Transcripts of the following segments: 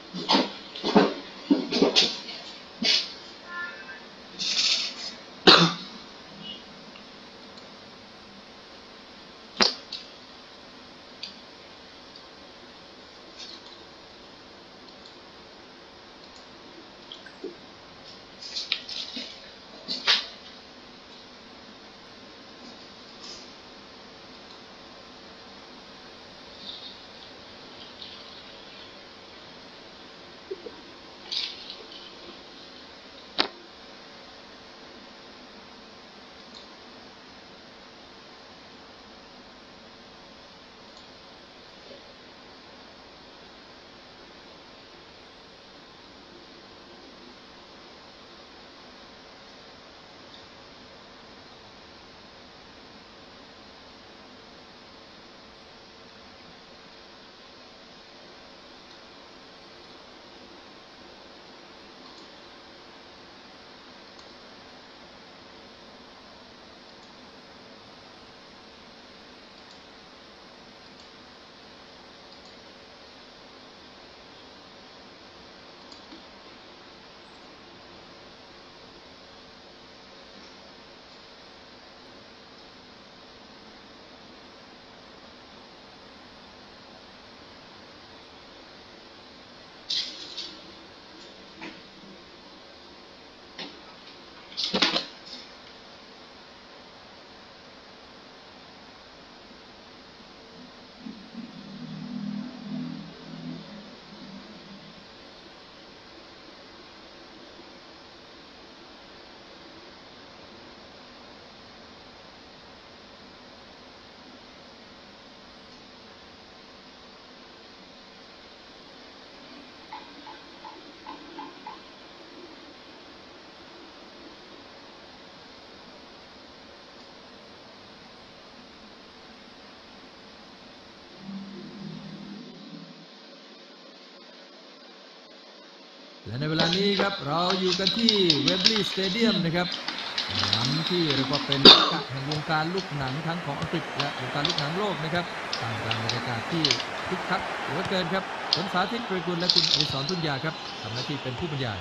และในเวลานี้ครับเราอยู่กันที่เวมบลีย์สเตเดียมนะครับสนามที่เรียกว่าเป็นมรดกแห่งวงการลูกหนังทั้งของอังกฤษและวงการลูกหนังโลกนะครับท่ามกลางบรรยากาศที่คึกคักเหลือเกินครับผมสาธิต เกรกุลและคุณอดิศร ทุนยาครับทำหน้าที่เป็นผู้บรรยาย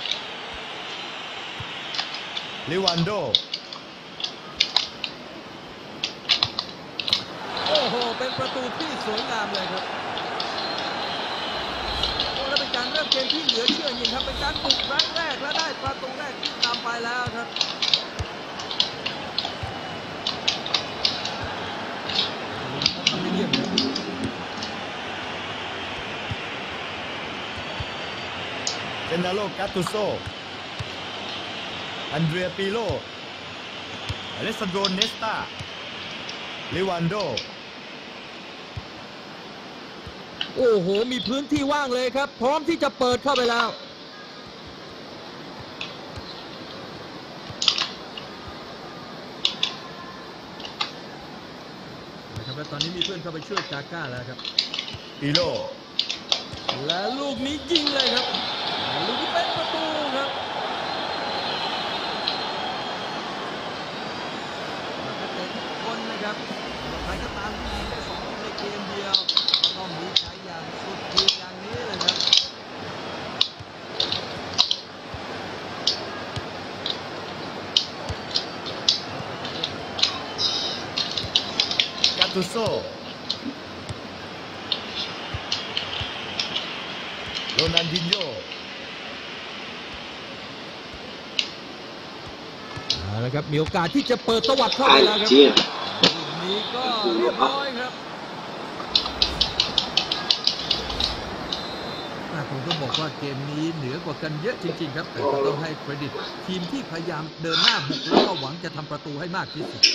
ลิวันโดโอ้โหเป็นประตูที่สวยงามเลยครับและเป็นการเริ่มเกมที่เหลือเชื่อจริงครับเป็นการบุกครั้งแรกและได้ประตูแรกที่ตามไปแล้วครับทำได้เยี่ยมครับเจนนาโล กาตูโซอันเดรีย ปิโลอเลสซานโด เนสตาลิวันโดโอ้โหมีพื้นที่ว่างเลยครับพร้อมที่จะเปิดเข้าไปแล้วนะครับและตอนนี้มีเพื่อนเข้าไปช่วยกาก้าแล้วครับปิโลและลูกนี้ยิงเลยครับลูกนี้เป็นประตูครับนักเตะทุกคนนะครับใครก็ตามที่ยิงได้2 ลูกในเกมเดียวก็ต้องมีใจอย่างสุดขีดอย่างนี้เลยครับกาตูโซโรนัลดินโญแล้วครับมีโอกาสที่จะเปิดตวัดเข้าไปแล้วครับลูกนี้ก็เรียบร้อยครับผมต้องบอกว่าเกมนี้เหนือกว่ากันเยอะจริงๆครับแต่ก็ต้องให้เครดิตทีมที่พยายามเดินหน้าบุกแล้วก็หวังจะทำประตูให้มากที่สุด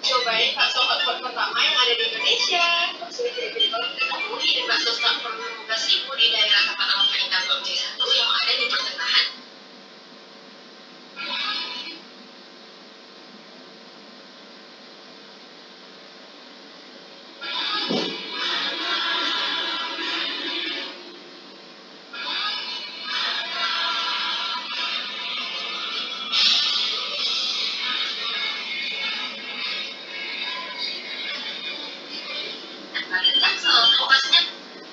Cobain bakso hotpot pertama yang ada di Indonesia. Bakso yang jadi kalau kita temui di bakso Stanford Basimu di daerah tempat Alfa Indah Blok C1 yang ada di pertengahan. Kalian Jaksel, lokasinya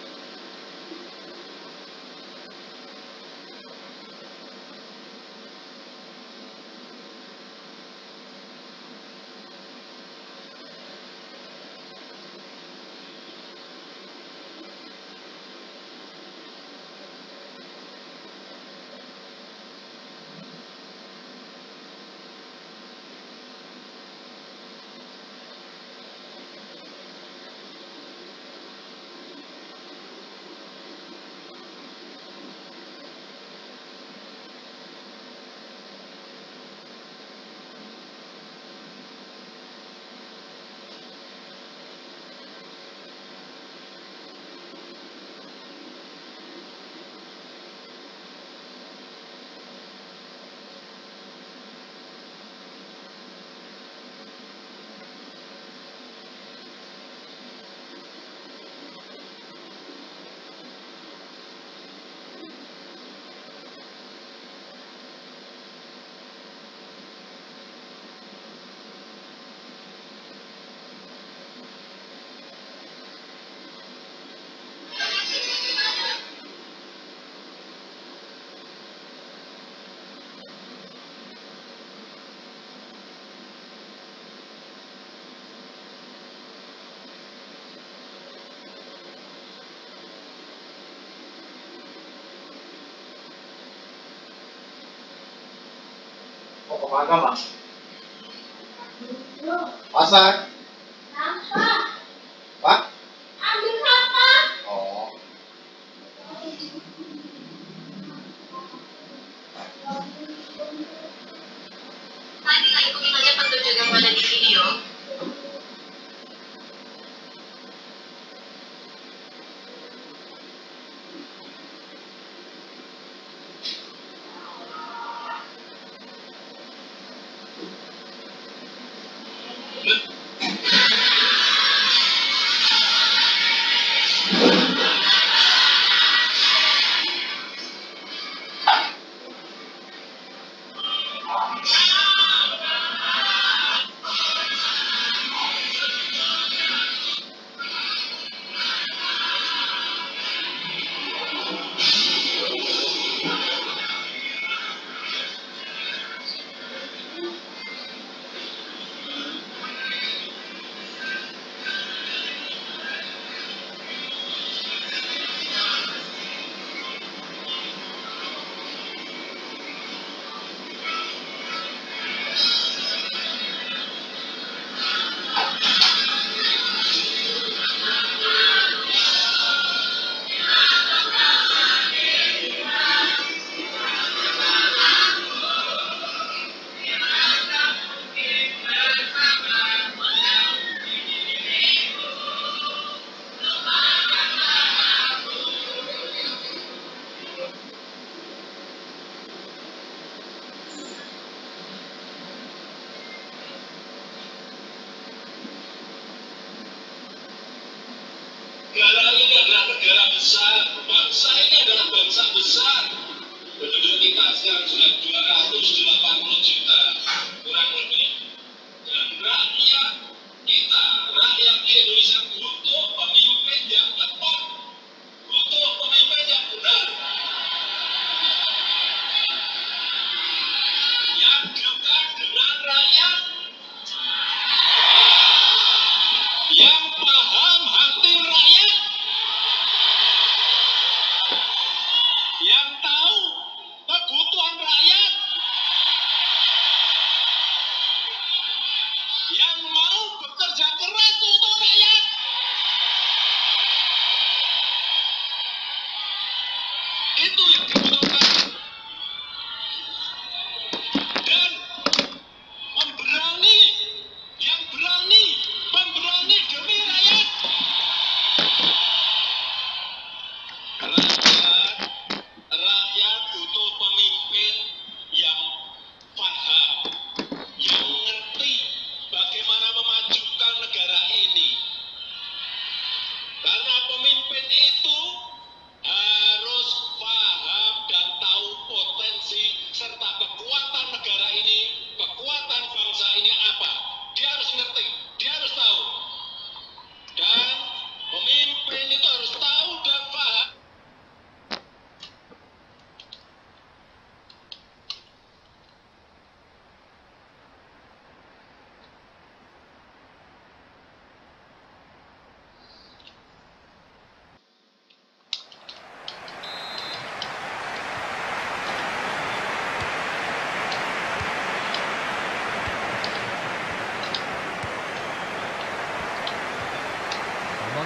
Mau kemana, Mas? Masak? Pak? Oh. tadi nggak ikutin aja petunjuk yang ada di video. Negara ini adalah negara besar, bangsa ini adalah bangsa besar. Penduduk kita sekarang sudah 280 juta, kurang lebih. Dan rakyat kita, rakyat Indonesia butuh pemimpin yang tepat, butuh pemimpin yang benar, yang dekat dengan rakyat, yang paham hati rakyat, yang tahu kebutuhan rakyat, yang mau bekerja keras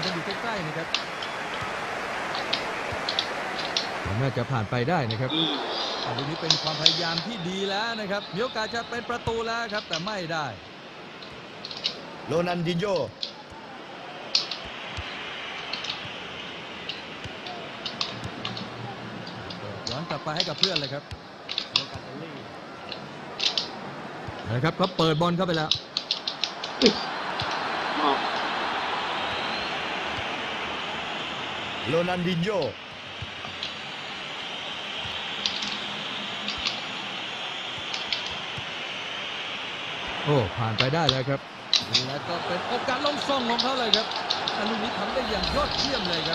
กันอยู่ใกล้ๆนะครับน่าจะผ่านไปได้นะครับลูกนี้เป็นความพยายามที่ดีแล้วนะครับมีโอกาสจะเป็นประตูแล้วครับแต่ไม่ได้โรนัลดินโญย้อนกลับไปให้กับเพื่อนเลยครับนะครับเขาเปิดบอลเข้าไปแล้วโรนัลดินโญโอ้ผ่านไปได้แล้วครับแล้วก็เป็นโอกาสลงส่งของเขาเลยครับลูกนี้ทำได้อย่างยอดเยี่ยมเลยครับ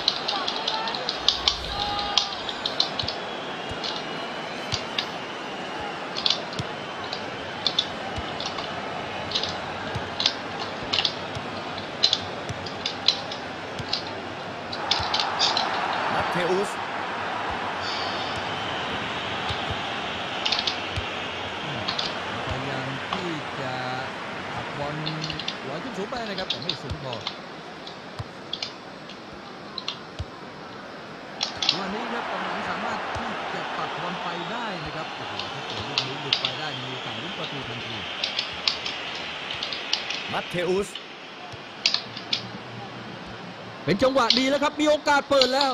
มัตเทอุสพยายามที่จะอัดบอลลอยขึ้นสูงไปนะครับแต่ไม่สูงพอวันนี้ครับกำลังสามารถที่จะปัดบอลไปได้นะครับโอ้โหถ้าเกิดลูกนี้หลุดไปได้มีโอกาสลุ้นประตูทันทีมัตเทอุสเป็นจังหวะดีแล้วครับมีโอกาสเปิดแล้ว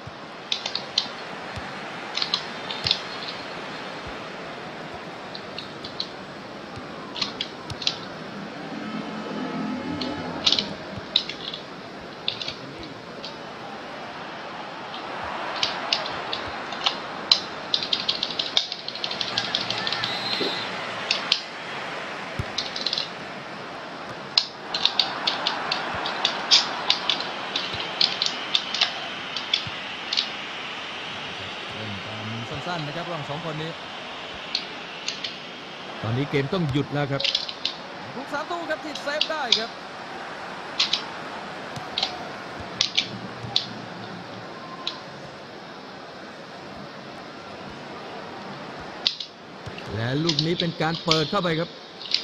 สั้นๆนะครับระหว่างสองคนนี้ตอนนี้เกมต้องหยุดแล้วครับลูกสามตู้ครับที่เซฟได้ครับและลูกนี้เป็นการเปิดเข้าไปครับ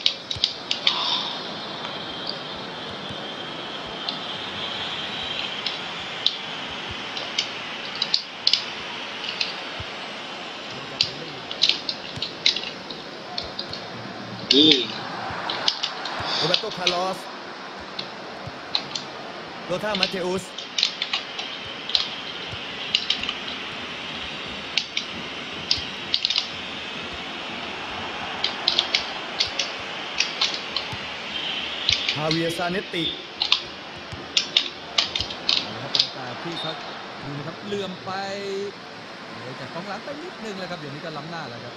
โรเบโต คาร์ลอส โลธาร์ มัตเทอุส ฮาเวียร์ ซาเนตตินะครับโอกาสที่เขาดูนะครับเลื่อมไปเลยจากกองหลังไปนิดนึงเลยครับเดี๋ยวนี้ก็ล้ำหน้าแล้วครับ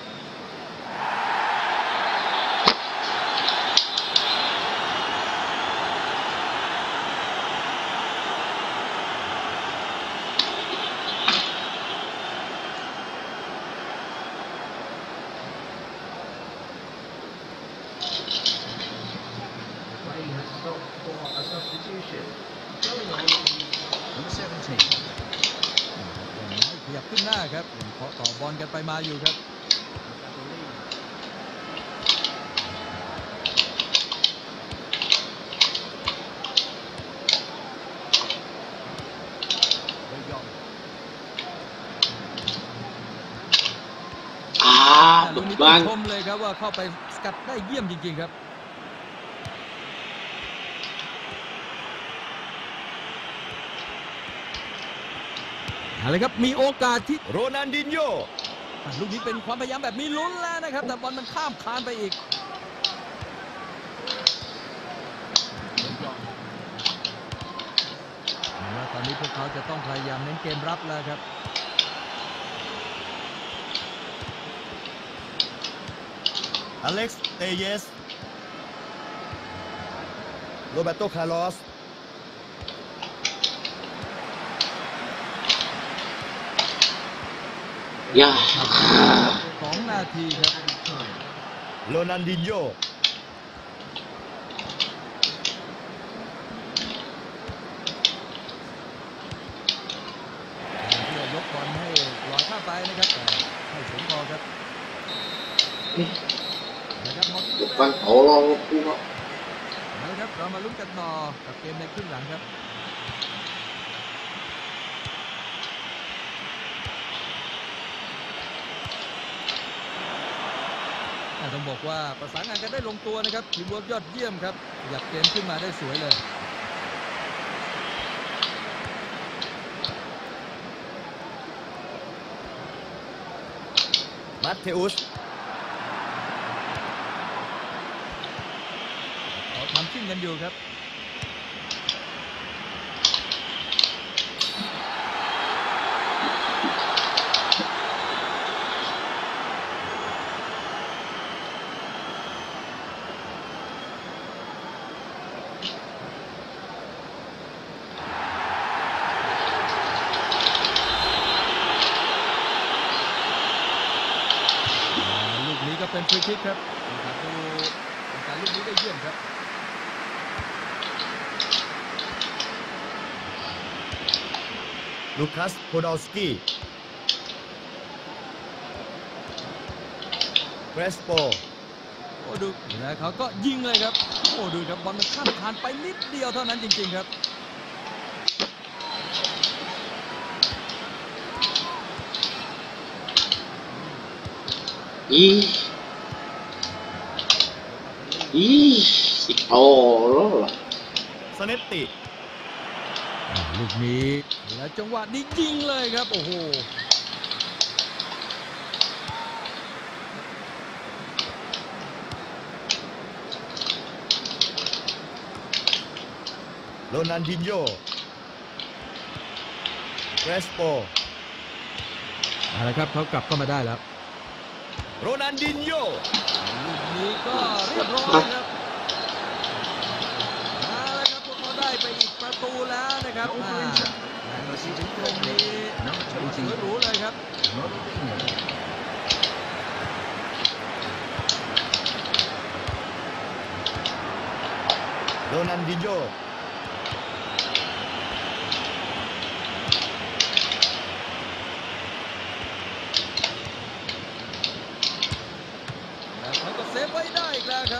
ขยับขึ้นหน้าครับเคาะต่อบอลกันไปมาอยู่ครับลูกนี้ต้องชมเลยครับว่าเข้าไปสกัดได้เยี่ยมจริงๆครับอะไรครับมีโอกาสที่โรนัลดินโญลูกนี้เป็นความพยายามแบบมีลุ้นแล้วนะครับแต่บอลมันข้ามคานไปอีกแล้วตอนนี้พวกเขาจะต้องพยายามเน้นเกมรับแล้วครับอเล็กซ์ เตเยส โรเบโต คาร์ลอส 2 นาทีครับโรนัลดินโญเพื่อยกบอลให้ลอยข้ามไปนะครับแต่ไม่ถึงพอครับนะครับหมด Depan tolong aku, Pak. นะครับเรามาลุ้นกันต่อกับเกมในครึ่งหลังครับต้องบอกว่าประสานงานกันได้ลงตัวนะครับทีมเวิร์กยอดเยี่ยมครับขยับเกมขึ้นมาได้สวยเลยมัตเทอุสเขาทำชิ่งกันอยู่ครับ ลูกนี้ก็เป็นฟรีคิกครับการดูการลูกนี้ได้เยี่ยมครับลูคัสโพดอลสกี้เกรสโปโอ้ดูแล้วเขาก็ยิงเลยครับโอ้ดูครับบอลมันข้ามคานไปนิดเดียวเท่านั้นจริงๆครับ Ih. Ih, si Allah. สเนตติลูกนี้แล้วจังหวะนี้ยิงเลยครับโอ้โหโรนัลดินโญเกรสโปเอาละครับเขากลับเข้ามาได้แล้วโรนัลดินโญลูกนี้ก็เรียบร้อยครับเอาละครับพวกเขาได้ไปอีกประตูแล้วนะครับนาทีถึงตรงนี้สวยหรูเลยครับโรนัลดินโญแล้วเขาก็เซฟไว้ได้อีกแล้วครับ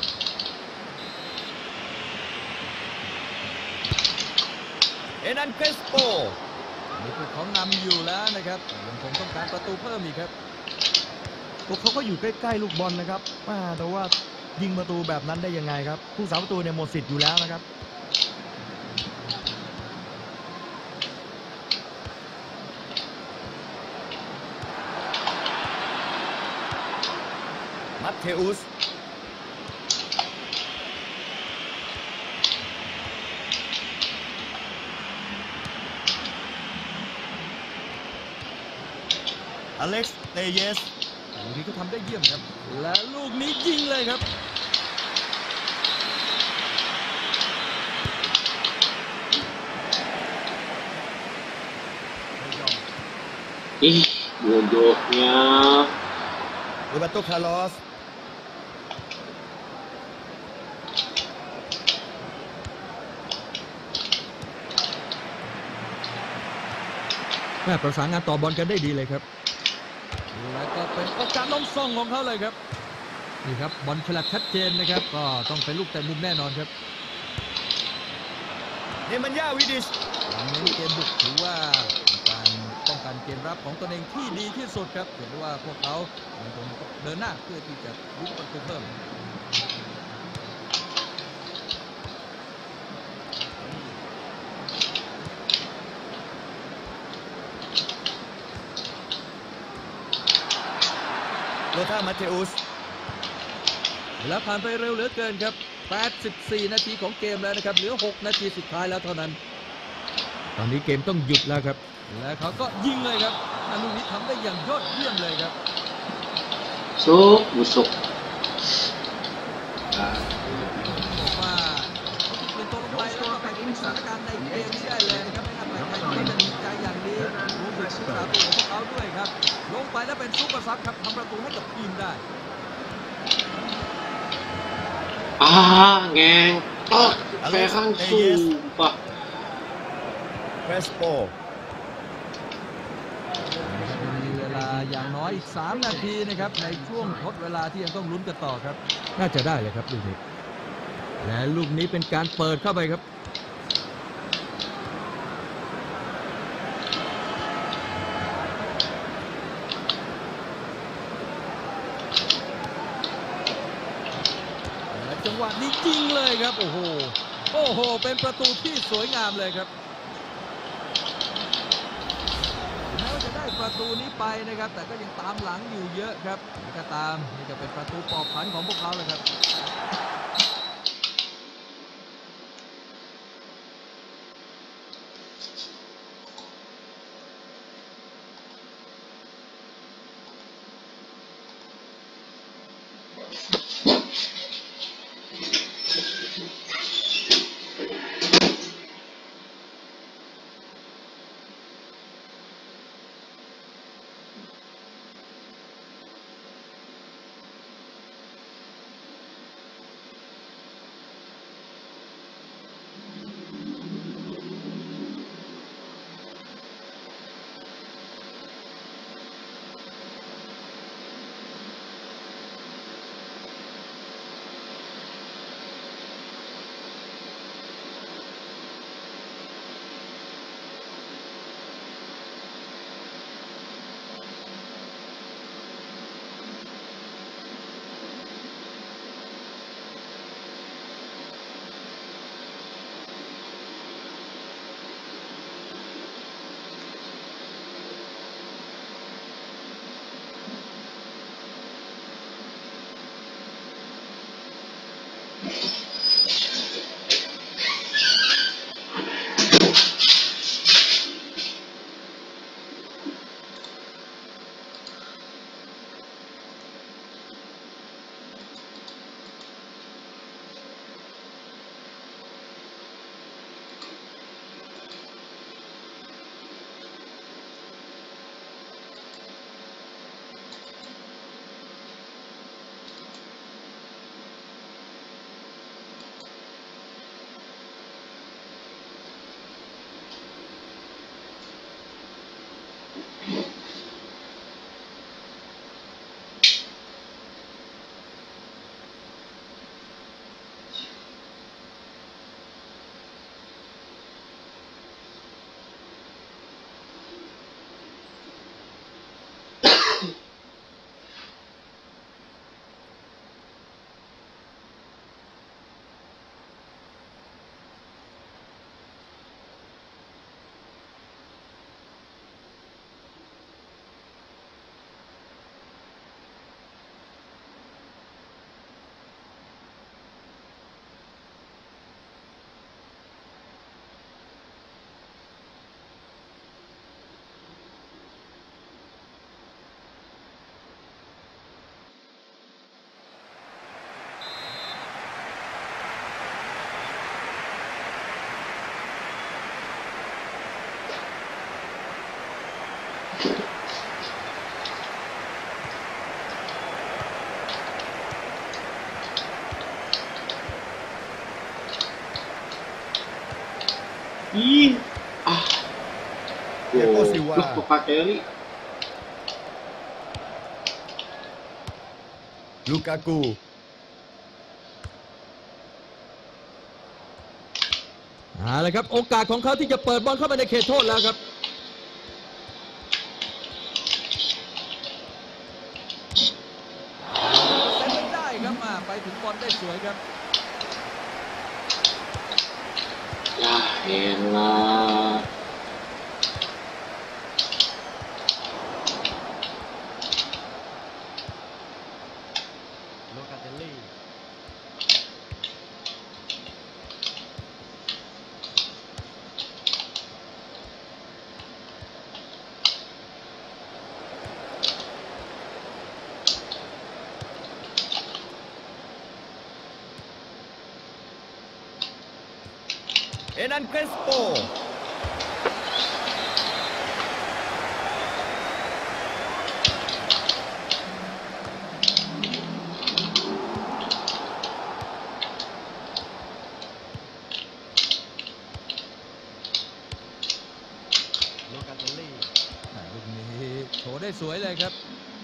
เอนันเกรสโปนี่พวกเขานำอยู่แล้วนะครับยังคงต้องการประตูเพิ่มอีกครับพวกเขาก็อยู่ใกล้ๆลูกบอลนะครับแต่ว่ายิงประตูแบบนั้นได้ยังไงครับผู้สาประตูเนี่ยหมดสิทธิ์อยู่แล้วนะครับมัตเทอุสอเล็กซ์เตเยสลูกนี้ก็ทำได้เยี่ยมครับ และลูกนี้ยิงเลยครับ Ih, bodohnya. โรเบโตคาร์ลอสแม่ประสานงานต่อบอลกันได้ดีเลยครับ แล้วก็เป็นโอกาสล้มส่งของเขาเลยครับนี่ครับบอลฉลับชัดเจนนะครับก็ต้องเป็นลูกแต่มุมแน่นอนครับเนมันยาวิดิชการเน้นเกมบุกถือว่าเป็นการป้องกันเกมรับของตนเองที่ดีที่สุดครับเห็นว่าพวกเขายังคงเดินหน้าเพื่อที่จะลุ้นประตูเพิ่มโลธาร์มาเทอุสเวลาผ่านไปเร็วเหลือเกินครับ 84 นาทีของเกมแล้วนะครับ เหลือ 6 นาทีสุดท้ายแล้วเท่านั้น ตอนนี้เกมต้องหยุดแล้วครับ และเขาก็ยิงเลยครับลูกนี้ทำได้อย่างยอดเยี่ยมเลยครับ Busuk, busuk. บอกว่าเขาถูกเปลี่ยนตัวลงไปแล้วก็ไปพลิกสถานการณ์ในเกมนี้ได้เลยนะครับไม่ทำอะไรใครก็จะดีใจอย่างนี้รวมถึงผู้สาประตูของพวกเขาด้วยครับ ลงไปแล้วเป็นซุปเปอร์ซับครับทำประตูให้กับทีมได้ Ah, ngentot. Ferran sumpah. เกรสโปมีเวลาอย่างน้อยอีก 3 นาทีนะครับในช่วงทดเวลาที่ยังต้องลุ้นกันต่อครับ น่าจะได้เลยครับลูกนี้ และลูกนี้เป็นการเปิดเข้าไปครับยิงเลยครับโอ้โหโอ้โหเป็นประตูที่สวยงามเลยครับแม้ว่าจะได้ประตูนี้ไปนะครับแต่ก็ยังตามหลังอยู่เยอะครับก็ตามนี่จะเป็นประตูปลอบขวัญของพวกเขาเลยครับ Ih, ah, Thiago Silva. goblok Locatelli. Lukaku เอาละครับโอกาสของเขาที่จะเปิดบอลเข้าไปในเขตโทษแล้วครับเซฟไม่ได้ครับไปถึงบอลได้สวยครับ Ya elah. Locatelli เอนัน เครสโป Locatelli ลูกนี้โชว์ได้สวยเลยครับ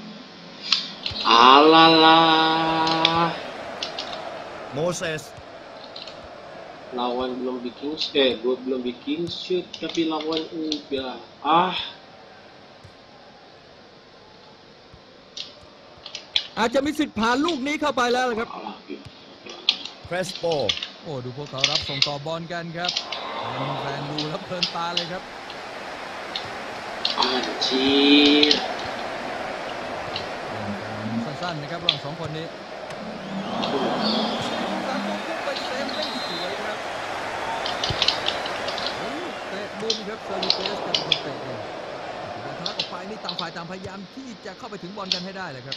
Alalah. โมเสส Lawan belum bikin gue belum bikin shoot tapi lawan udah. Ah, อาจจะมีสิทธิ์ผ่านลูกนี้เข้าไปแล้วครับ kalah gitu. เฟสโปโอ้ดูพวกเขารับส่งต่อบอลกันครับแฟนดูแล้วเพลินตาเลยครับ Anjir. สั้นๆนะครับระหว่างสองคนนี้สามคนไปเซฟได้สวยครับเตะมุมครับเซอร์วิเตสกับคนเตะเองแต่ทะลักออกไปนี่ต่างฝ่ายต่างพยายามที่จะเข้าไปถึงบอลกันให้ได้เลยครับ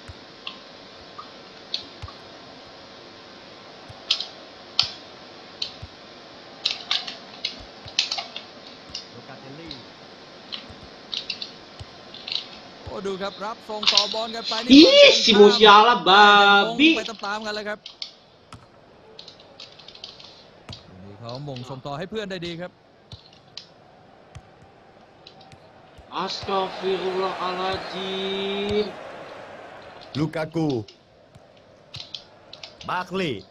โลกาเตลลี่โอ้ดูครับรับส่งต่อบอลกันไป Ih, si Musiala ไป babi. ตามๆกันเลยครับนี่เขามงส่งต่อให้เพื่อนได้ดีครับ Astagfirullahaladzim. ลูกากูบาร์คลีย์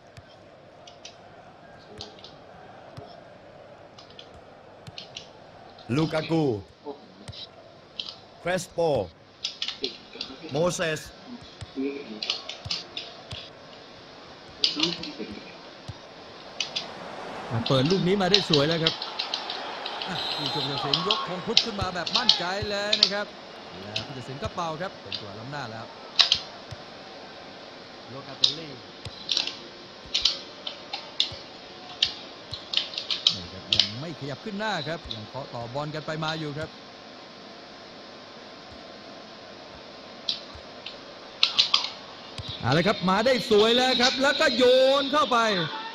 ลูกากู Oh, เฟสโปโมเสสเปิดลูกนี้มาได้สวยแล้วครับผู้ชมจะเสียงยกธงพุทธขึ้นมาแบบมั่นใจเลยนะครับแล้วผู้ตัดสินก็เป่าครับเป็นตัวล้ำหน้าแล้วโลกาเตลลี่นี่ครับยังไม่ขยับขึ้นหน้าครับยังเคาะต่อบอลกันไปมาอยู่ครับเอาละครับมาได้สวยแล้วครับแล้วก็โยนเข้าไป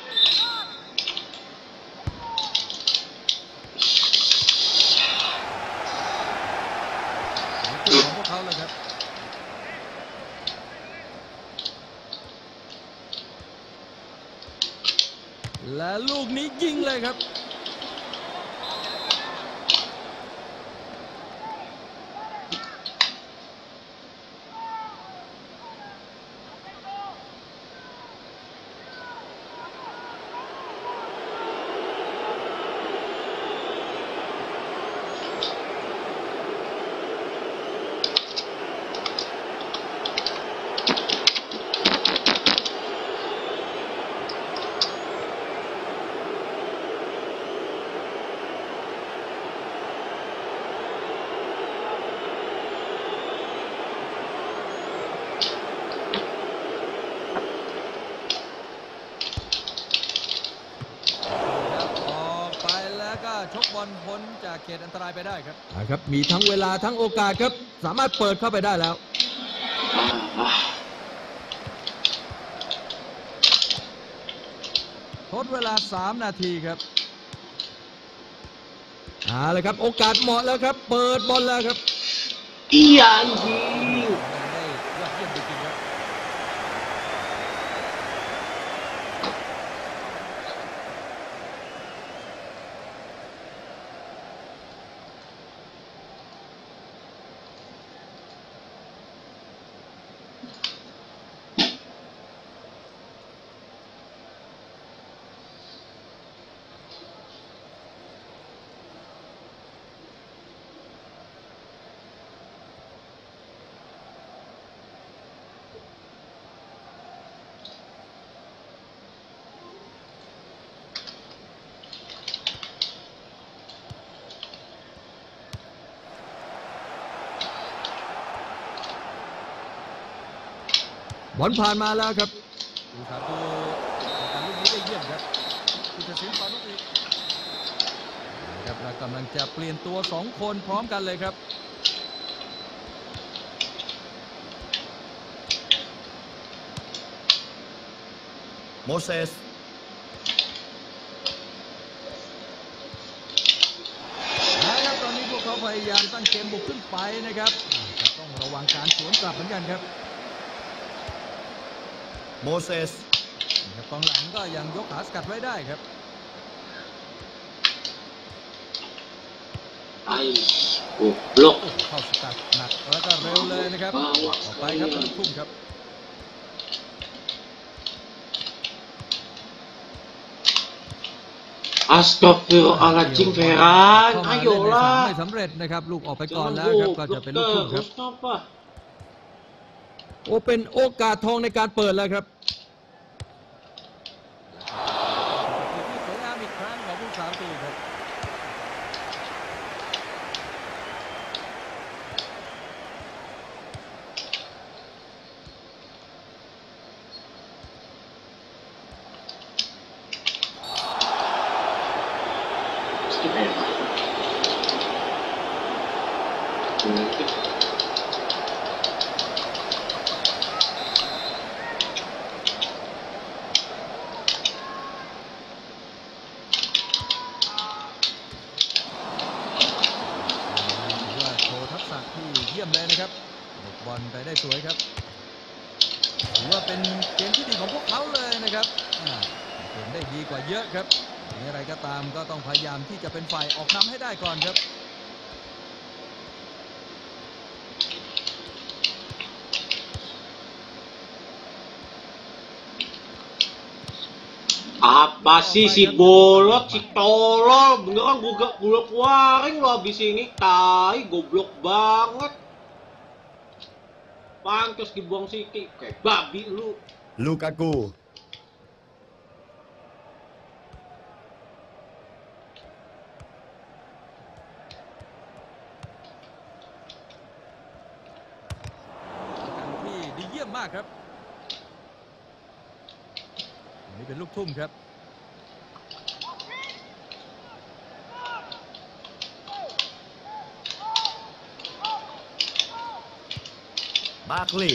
ของพวกเขาเลยครับและลูกนี้ยิงเลยครับชกบอลพ้นจากเขตอันตรายไปได้ครับครับมีทั้งเวลาทั้งโอกาสครับสามารถเปิดเข้าไปได้แล้วทดเวลา3 นาทีครับเลยครับโอกาสเหมาะแล้วครับเปิดบอลแล้วครับ Iya anjing. ได้ยอดเยี่ยมจริงๆครับบอลผ่านมาแล้วครับดูครับดูการลูกนี้ได้เยี่ยมครับผู้ตัดสินปานกอีกครับเรากำลังจะเปลี่ยนตัว2 คนพร้อมกันเลยครับโมเสสแล้วตอนนี้พวกเขาพยายามตั้งเกมบุกขึ้นไปนะครับต้องระวังการสวนกลับเหมือนกันครับโมเสสกองหลังก็ยังยกขาสกัดไว้ได้ครับ Ay, goblok. เข้าสกัดหนักแล้วก็เร็วเลยนะครับออกไปครับลูกทุ่มครับ Astagfirullahaladzim, Ferran. เข้ามาเล่นในสนาม Ayolah. ไม่สำเร็จนะครับลูกออกไปก่อน Jangan แล้วครับก็จะ goblok เป็นลูกทุ่มครับ terus apa? โอ้เป็นโอกาสทองในการเปิดแล้วครับประตูครับถือว่าโชว์ทักษะที่เยี่ยมเลยนะครับหลบบอลไปได้สวยครับถือว่าเป็นเกมที่ดีของพวกเขาเลยนะครับเกมได้ดีกว่าเยอะครับอะไรก็ตามก็ต้องพยายามที่จะเป็นฝ่ายออกนำให้ได้ก่อนครับ Apa sih si bolot, si tolol, beneran gue keluarin lo abis ini, tai, goblok banget. Pantes dibuang Siki, kayak babi lu. ลูกากูการที่ดีเยี่ยมมากครับอันนี้เป็นลูกทุ่มครับบาร์คลีย์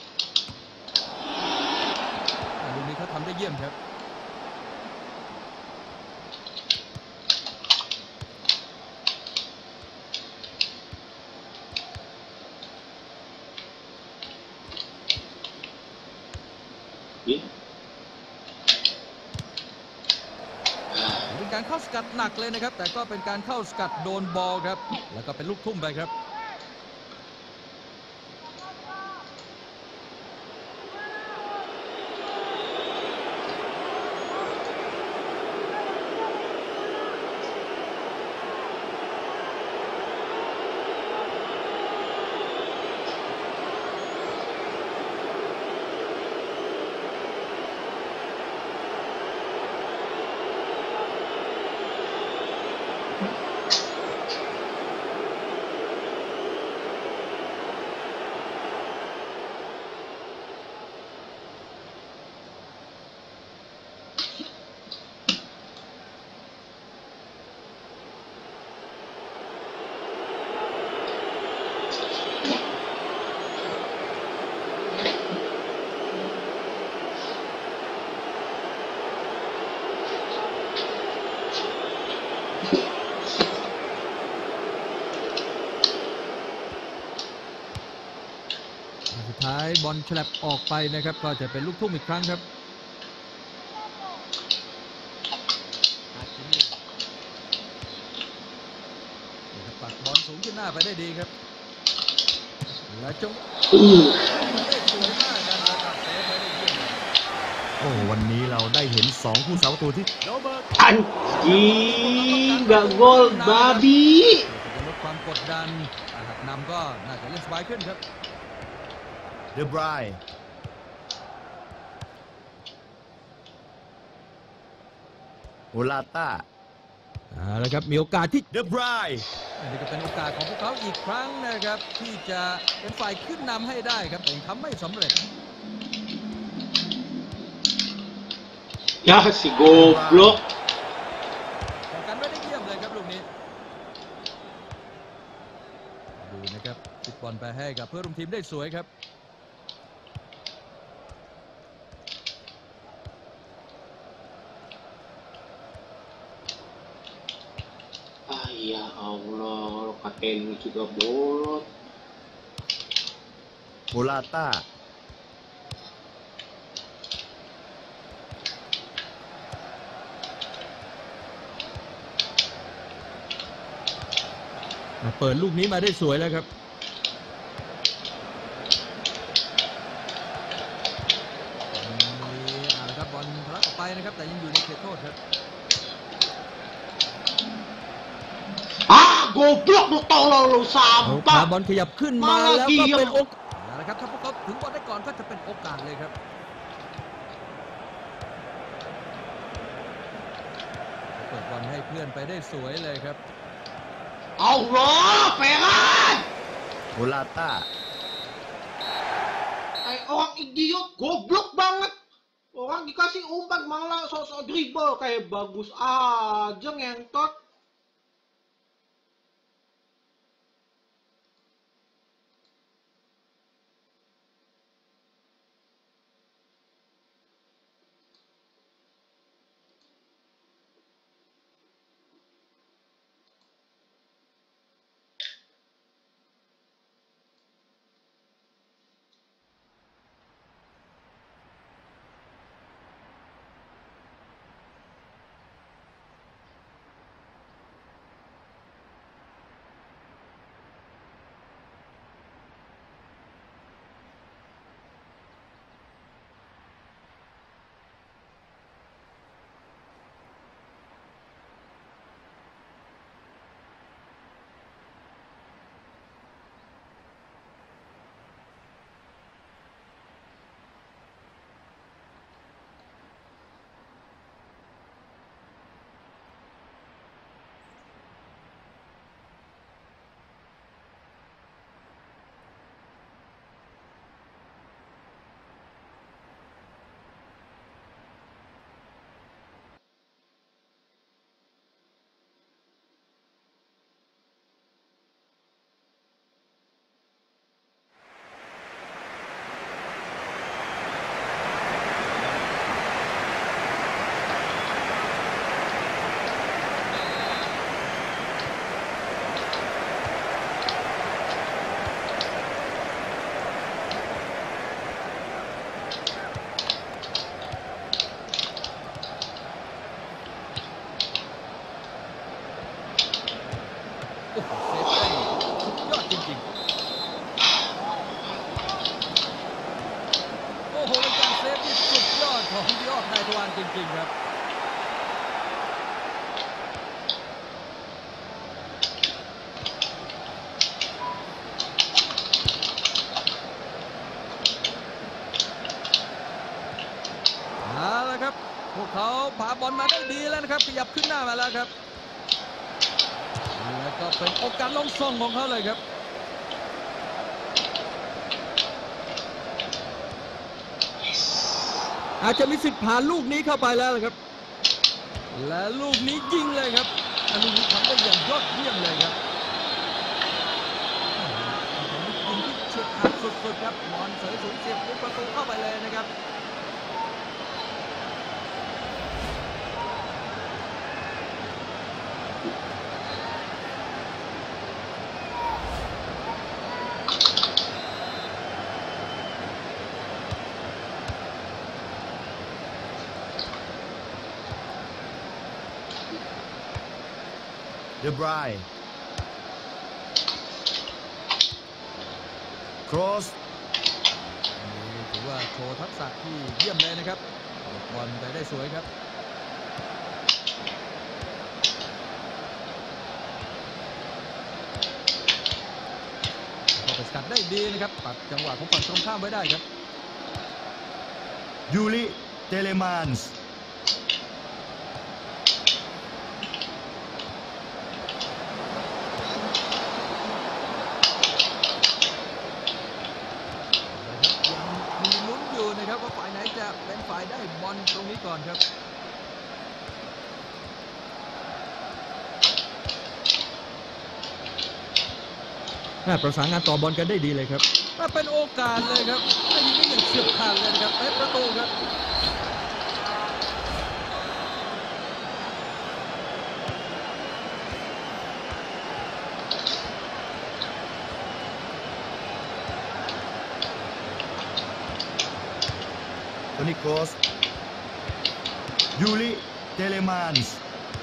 ลูกนี้เขาทำได้เยี่ยมครับเป็นการเข้าสกัดหนักเลยนะครับแต่ก็เป็นการเข้าสกัดโดนบอลครับแล้วก็เป็นลูกทุ่มไปครับสุดท้ายบอลฉลับออกไปนะครับก็จะเป็นลูกทุ่มอีกครั้งครับปัดบอลสูงขึ้นหน้าไปได้ดีครับและจงได้สวยมากนะครับเซฟไว้ได้เยี่ยมโอ้วันนี้เราได้เห็น2ผู้สาประตูที่ Anjing, gak gol babi. จะลดความกดดันหากนำก็น่าจะเล่นสบายขึ้นครับเดบรายโอลาต้าแล้วครับมีโอกาสที่เดบรายอันนี้ก็เป็นโอกาสของพวกเขาอีกครั้งนะครับที่จะเป็นฝ่ายขึ้นนำให้ได้ครับแต่ยังทำไม่สำเร็จ Ya si goblok. แต่การไม่ได้เยี่ยมเลยครับลูกนี้ดูนะครับติดบอลไปให้กับเพื่อนร่วมทีมได้สวยครับ Ah ya Allah, Locatelli juga bolot. โอลาต้าเปิดลูกนี้มาได้สวยแล้วครับครับบอลทะลักออกไปนะครับแต่ยังอยู่ในเขตโทษครับ Ah, goblok lu tolol lu พา sampah. บอลขยับขึ้นมาแล้วก็ Malah เป็นโอ diem. กาสนะครับถ้าพวกเขาถึงบอลได้ก่อนก็จะเป็นโอกาสเลยครับเปิดบอลให้เพื่อนไปได้สวยเลยครับเอาเหรอFerran! โมลาต้า Orang idiot, goblok banget. Orang dikasih umpan malah sok-sok dribble kayak bagus aja ngentot. โอ้โหเซฟได้สุดยอดจริงๆโอ้โหเป็นการเซฟที่สุดยอดของยอดนายทวารจริงๆครับเอาละครับพวกเขาพาบอลมาได้ดีแล้วนะครับขยับขึ้นหน้ามาแล้วครับแล้วก็เป็นโอกาสลงส่งของเขาเลยครับอาจจะมีสิทธิ์ผ่านลูกนี้เข้าไปแล้วครับและลูกนี้ยิงเลยครับลูกนี้ทำได้อย่างยอดเยี่ยมเลยครับยิงที่เฉียบขาดสุดๆครับบอลเสยสูงเสียบมุมประตูเข้าไปเลยนะครับเดบรายครอสถือว่าโชว์ทักษะที่เยี่ยมเลยนะครับบอลไปได้สวยครับก็ไปสกัดได้ดีนะครับตัดจังหวะของฝั่งตรงข้ามไว้ได้ครับยูริเตเลมานส์ยังมีลุ้นอยู่นะครับว่าฝ่ายไหนจะเป็นฝ่ายได้บอลตรงนี้ก่อนครับประสานงานต่อบอลกันได้ดีเลยครับเป็นโอกาสเลยครับยิงได้อย่างเฉียบขาดเลยนะครับเป็นประตูครับโทนี่ครอสยูริเตเลมานส์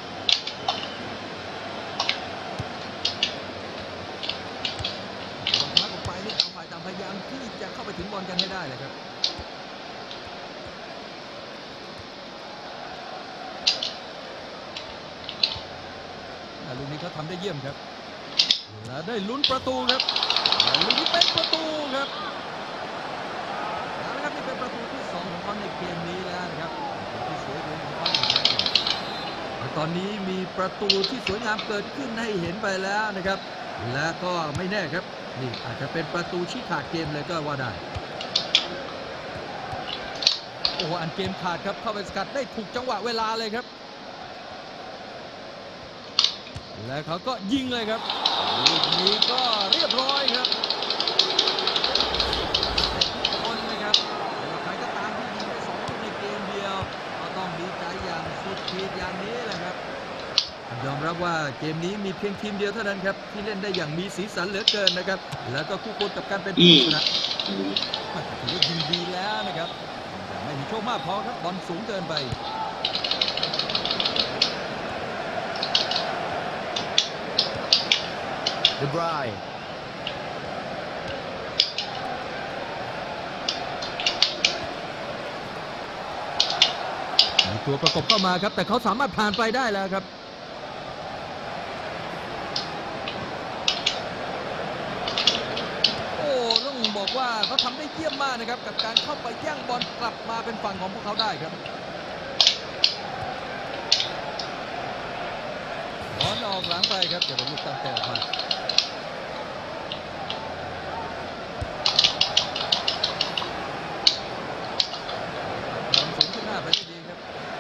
ต่างพยายามที่จะเข้าไปถึงบอลกันให้ได้เลยครับลูกนี้เขาทำได้เยี่ยมครับและได้ลุ้นประตูครับลูกนี้เป็นประตูครับแล้วนะครับนี่เป็นประตูที่2ของเขาในเกมนี้แล้วนะครับที่สวยงามของเขาตอนนี้มีประตูที่สวยงามเกิดขึ้นให้เห็นไปแล้วนะครับและก็ไม่แน่ครับนี่อาจจะเป็นประตูชี้ขาดเกมเลยก็ว่าได้โอ้โหอันเกมขาดครับเข้าไปสกัดได้ถูกจังหวะเวลาเลยครับและเขาก็ยิงเลยครับลูกนี้ก็เรียบร้อยครับคนนะครับใครก็ตามที่ยิงได้2 ลูกในเกมเดียวก็ต้องดีใจอย่างสุดขีดอย่างนี้แหละครับยอมรับว่าเกมนี้มีเพียงทีมเดียวเท่านั้นครับที่เล่นได้อย่างมีสีสันเหลือเกินนะครับแล้วก็คู่ควรกับการเป็นผู้ชนะถือว่ายิงดีแล้วนะครับแต่ไม่มีโชคมากพอครับบอลสูงเกินไปเดบรายมีตัวประกบเข้ามาครับแต่เขาสามารถผ่านไปได้แล้วครับโอ้ต้องบอกว่าเขาทำได้เยี่ยมมากนะครับกับการเข้าไปแย่งบอลกลับมาเป็นฝั่งของพวกเขาได้ครับบอลออกหลังไปครับจะเป็นลูกตั้งแต่ออกมาสูงขึ้นหน้าไปได้ดีครับ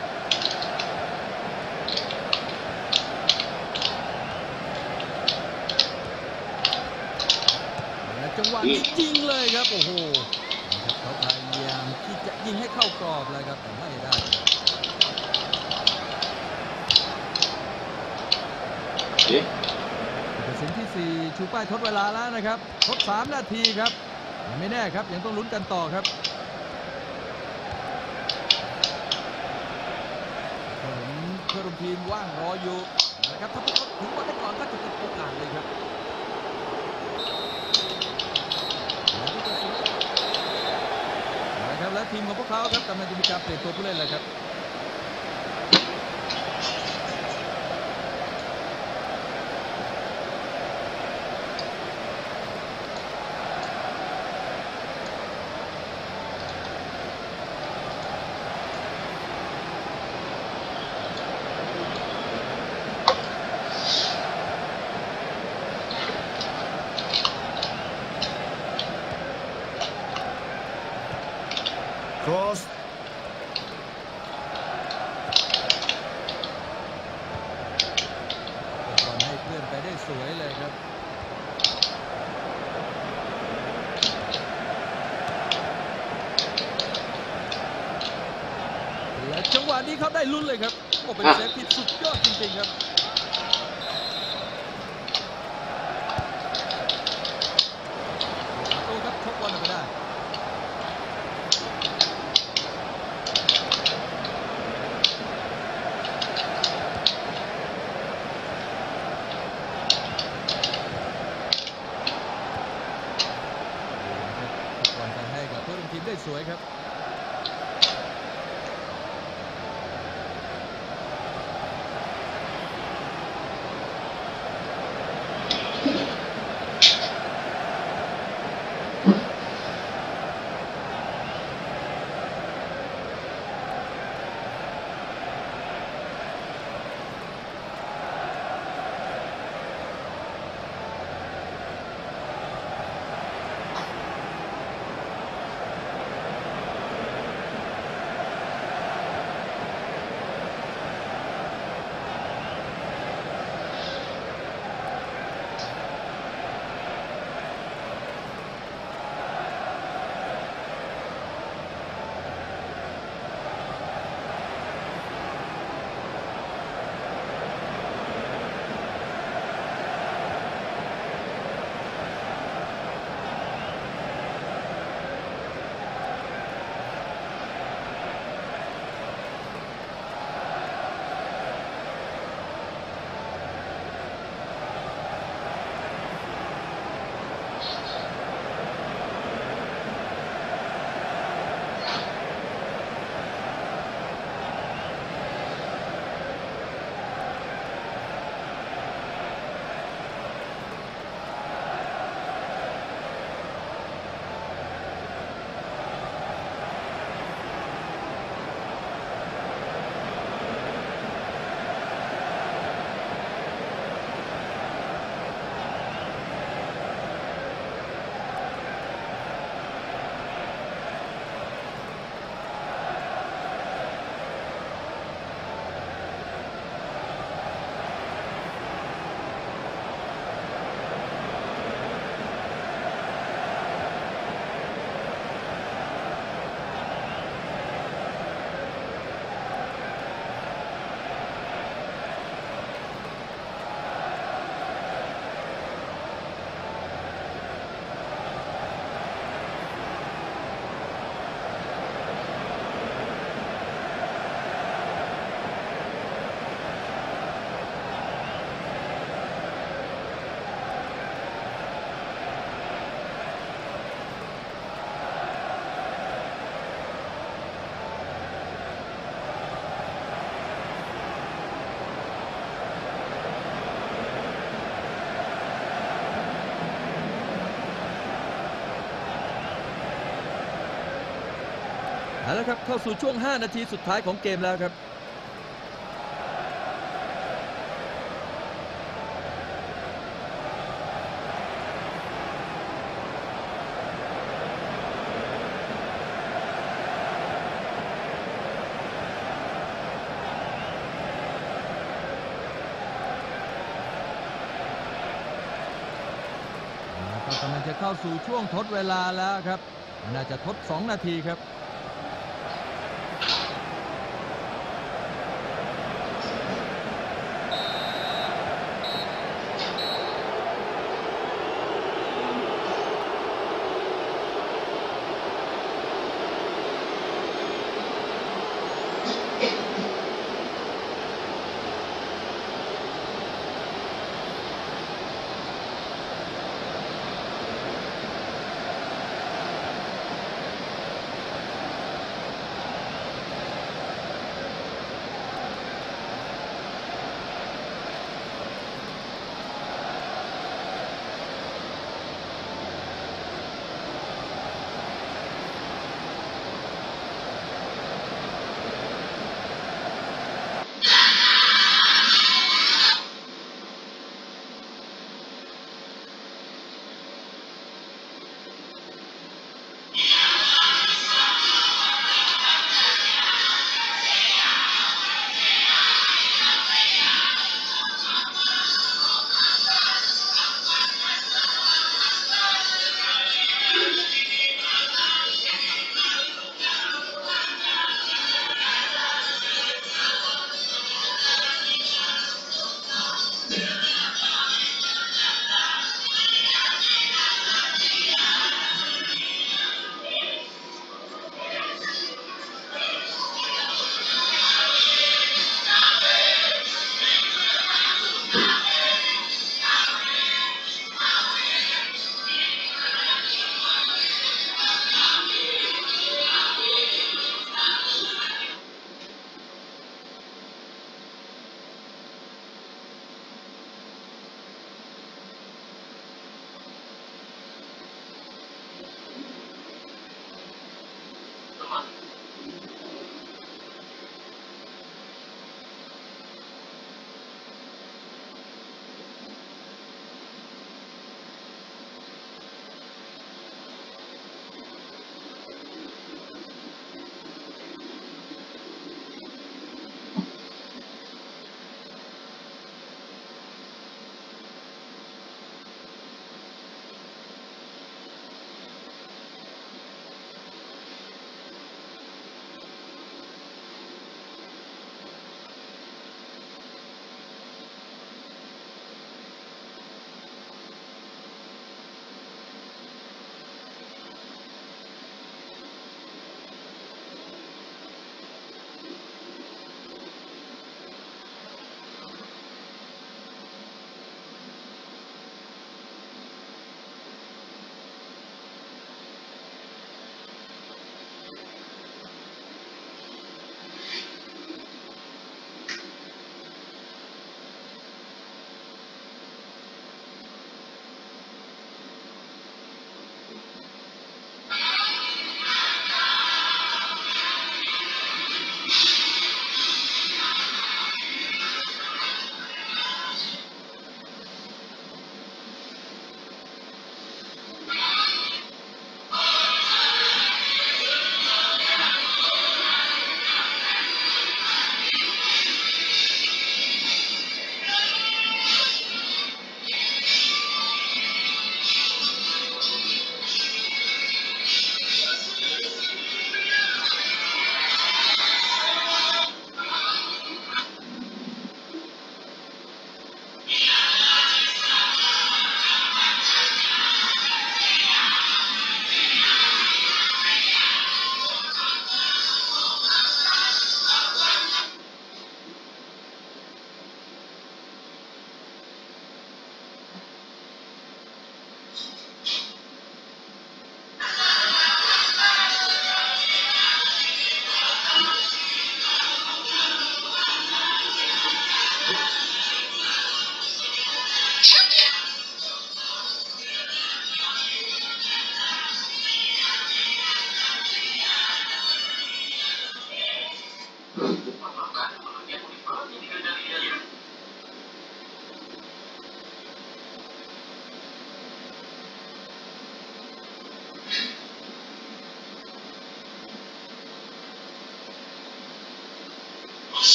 และจังหวะนี้ยิงเลยครับโอ้โหเขาพยายามที่จะยิงให้เข้ากรอบเลยครับแต่ไม่ได้เป็นเซนที่4ชูป้ายทดเวลาแล้วนะครับทด3 นาทีครับยังไม่แน่ครับยังต้องลุ้นกันต่อครับเพื่อนร่วมทีมว่างรออยู่นะครับถ้าพวกเขาถึงบอลได้ก่อนก็จะเป็นโอกาสเลยครับนะครับและทีมของพวกเขาครับกำลังจะมีการเปลี่ยนตัวผู้เล่นเลยครับครอสบอลให้เพื่อนไปได้สวยเลยครับและจังหวะนี้เขาได้ลุ้นเลยครับโอ้เป็นเซฟที่สุดยอดจริงๆครับโอ้ครับชกบอลออกไปได้บอลไปให้กับเพื่อนร่วมทีมได้สวยครับเอาละครับเข้าสู่ช่วง 5 นาทีสุดท้ายของเกมแล้วครับก็กำลังจะเข้าสู่ช่วงทดเวลาแล้วครับน่าจะทด 2 นาทีครับ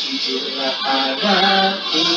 Itulah padaku.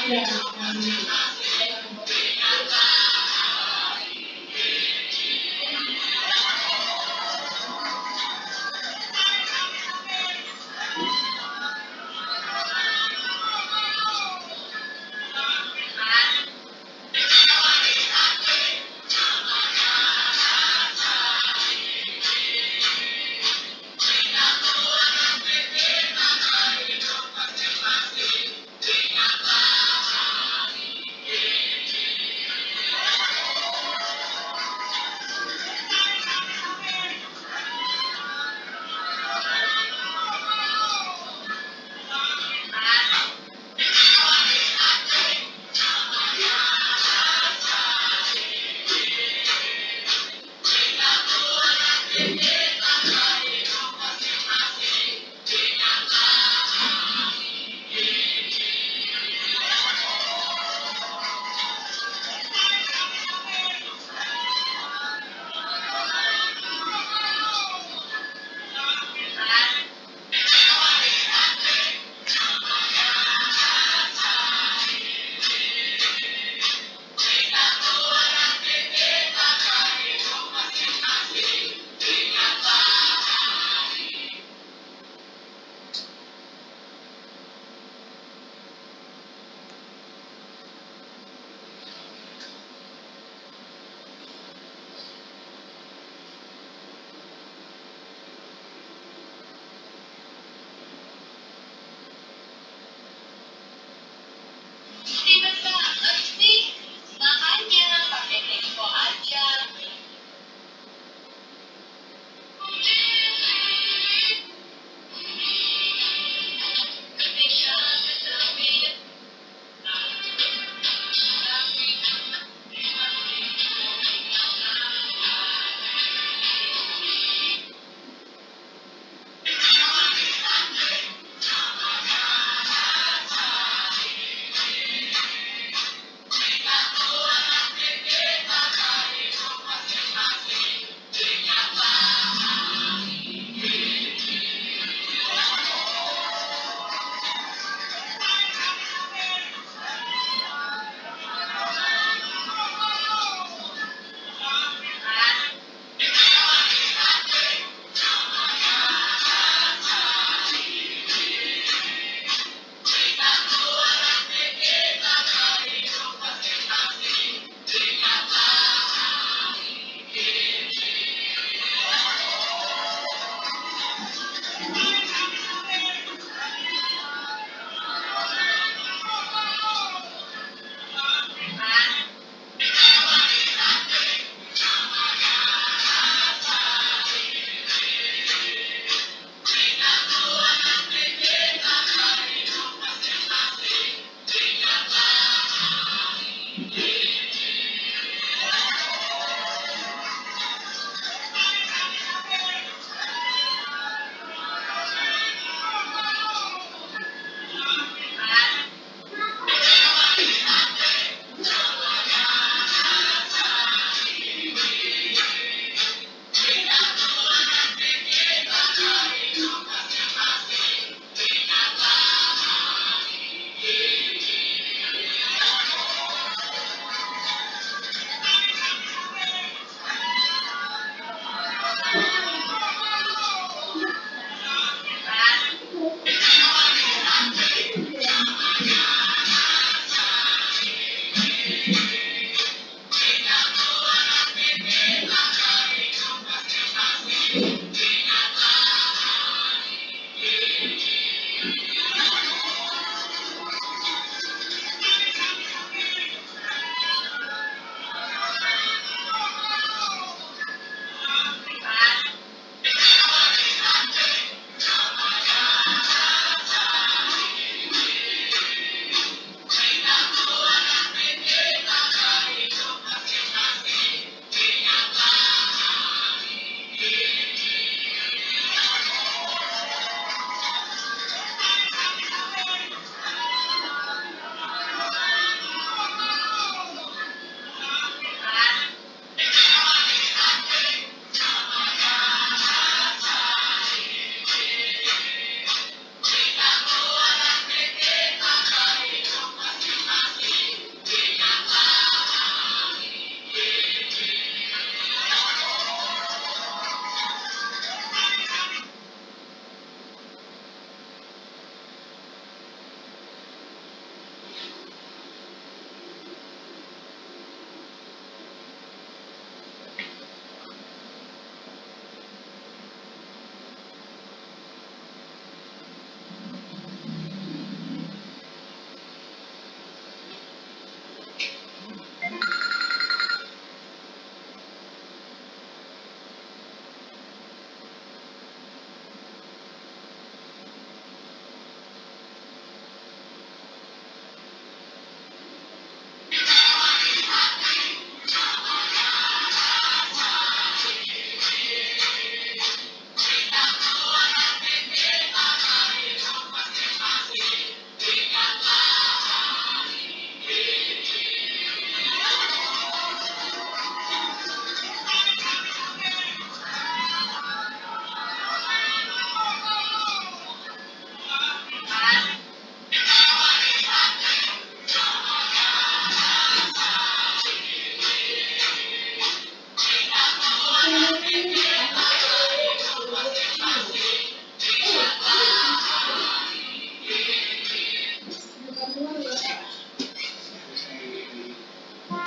Thank you.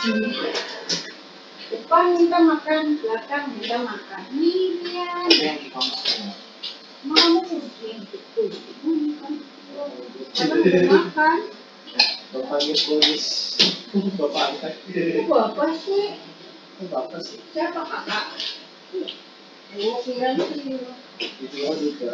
Depan minta makan, belakang minta makan. Nih dia. Mau kucing itu. Karena mau makan. Bapaknya polis. Bapak angkat. Bapak sih. Bapak sih. Siapa kakak? Oh, kira itu. Itu juga.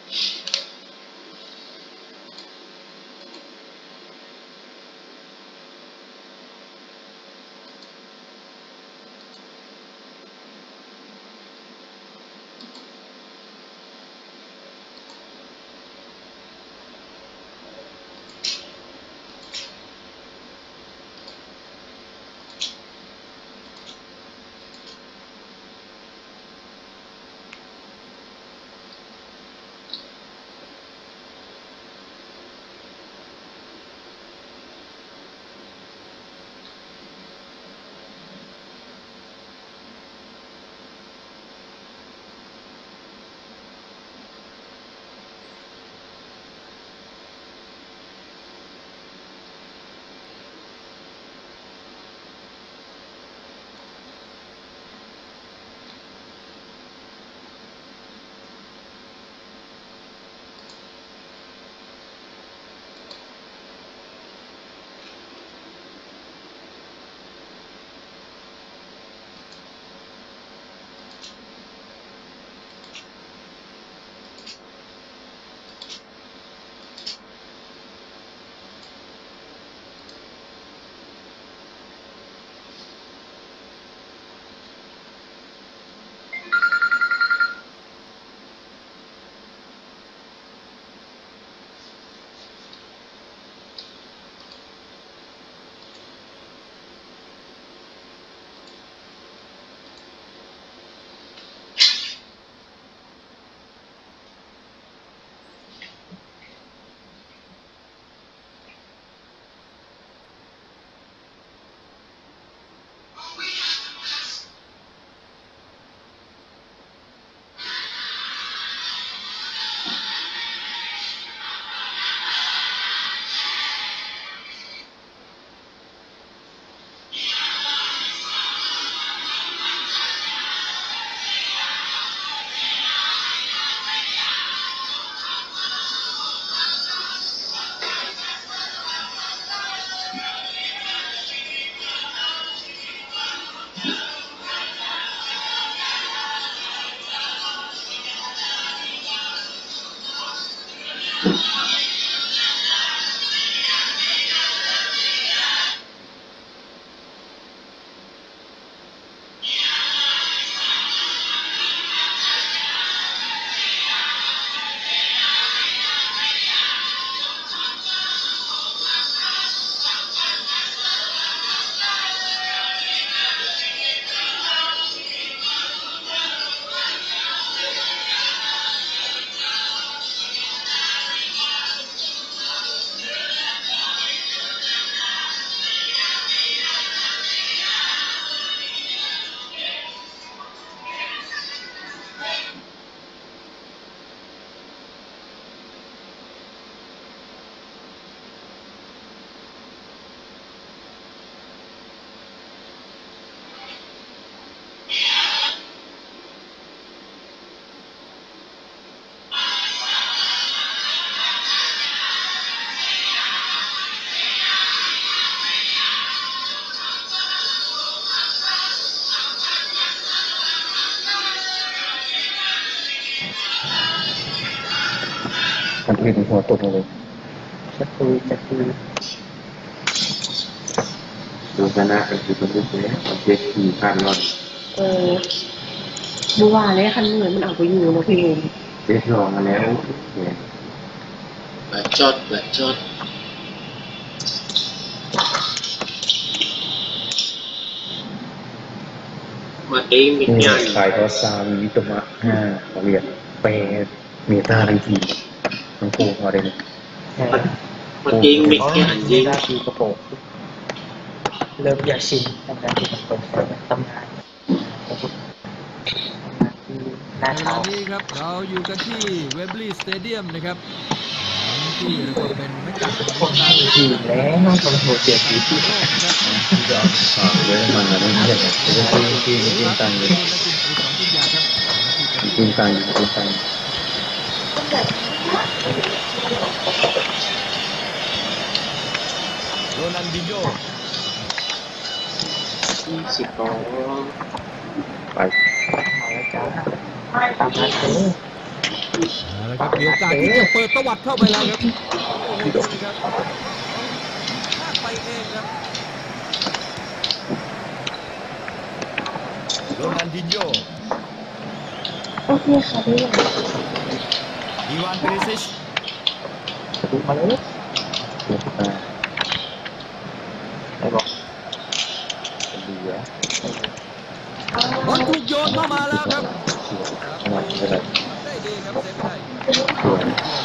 มันเห็นหัวตกเลยจะคุยดูคณะเป็นคือเป็นรูปนี้มันเจ็ดสี่พันรอดเมื่อวานเลยคันเหมือนมันเอาไปอยู่นะพี่เองเจ็ดลองมาแล้วเนี่ย bacot mati นี่ miknya ขายทอซาวิตมะ5เรียนเปเมตาทันทีมันโกงพอได้ mati miknya anjing ได้ปีกระโปรงเริ่มอยากชินทำงานที่มันเป็นตำนานที่หน้าในเวเท้าลานี้ครับเราอยู่กันที่เวมบลีย์สเตเดียมนะครับที่เรียกว่าเป็นแมกกาของการเล่นทีแล้วต้องโหดเสียทีที่โลกนะครับเยอะมันอะไรไม่ใช่แบบทีมตังเลยและคุณอดิศรทุกอย่างครับทีมตังโรนัลดินโญ่ 20 orang ไปมาแล้วจ้าตามมาเถอะละครับมีโอกาสที่จะเปิดตวัดเข้าไปแล้วครับโอ้โหดูสิครับพลาดไปเองครับโรนัลดินโญ่โอเคค่ะพี่อีวานเปริซิชดูมาเลยไอ้บอกดีอะบอลถูกโยนเข้ามาแล้วครับขนาดนี้เลยได้ดีครับเซฟได้สวย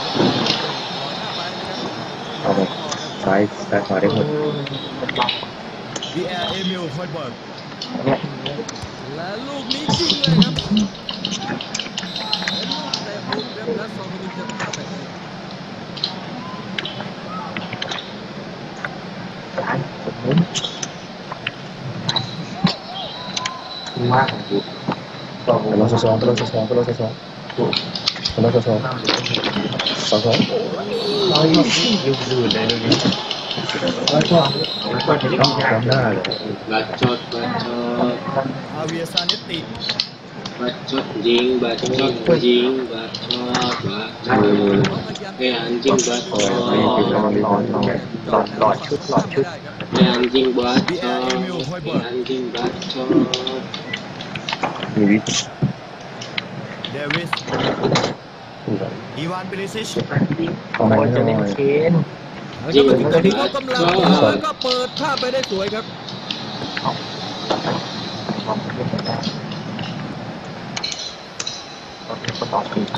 เอาไปซ้ายขวาได้หมดมันบังบีแอร์เอมิลฮอยเบิร์กเนี่ยและลูกนี้ยิงเลยครับเป็นลูกเตะมุมครับและโซมินิจะเข้าไปเองร้านผมนู้นมากอยู่ต่อตลอดสองเราอยู่ดูเลยดูนี้แล้วก็ก็จะต้องจำหน้าเลยบาดจดอาเวียซาเนตติยิงบาดจดanjing bacot หลอดชุด anjing บีแอร์เอมิล bacot ฮอยเบิร์ก anjing bacot มีวิธีเดวิสอีวานเปริซิชเข้ามาจะเล่นหน่อยเชนแล้วก็เป็นจังหวะที่เขากำลังแล้วก็เปิดข้ามไปได้สวยครับบอกเล่นได้ก็เป็นคนออกปีกเลย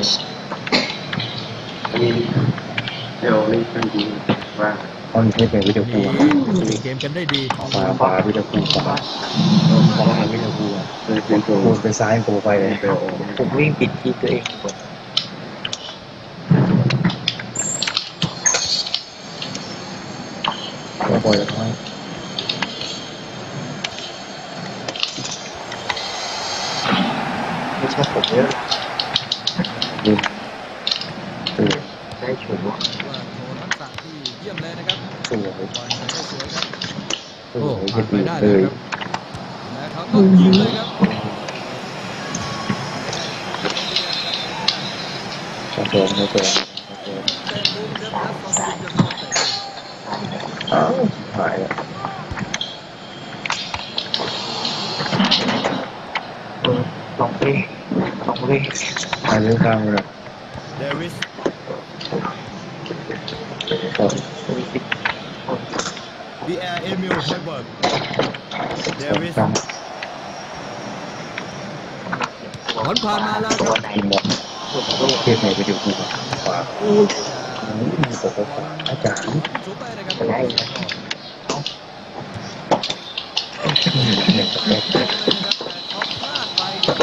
ตอนนี้เป็นวิดีโอคูเกมกันได้ดีขวาวิดีโอคูขวาวิดีโอคูคูไปซ้ายคูไปเลยไปโอ้ผมวิ่งปิดทีตัวเองหมดก็ปล่อยแล้วไม่ใช่ผมเยอะดูได้ชัวร์ว่าโชว์ทักษะที่เยี่ยมเลยนะครับสวยบอลจะได้สวยครับสโอ้วยผ่านไปดีได้เลเลยยครับและเขาก็ยิงเลยครับชอบตัวไม่ตัวเตะมุมครับและโซมินิจะเข้าเตะอ้าวหายแล้วลองเล่นหายเรื่องข้างเลยเดวิสครับบีแอร์เอมิลฮอยเบิร์กเดวิสข้างบอลผ่านมาแล้วคตัวรับไหนทีมบอลเทียบไหนไปดูคูขวาตกขวาอาจารย์ชุบไปนะครับจะได้หนึ่งแรกเขาพลาดไปครับ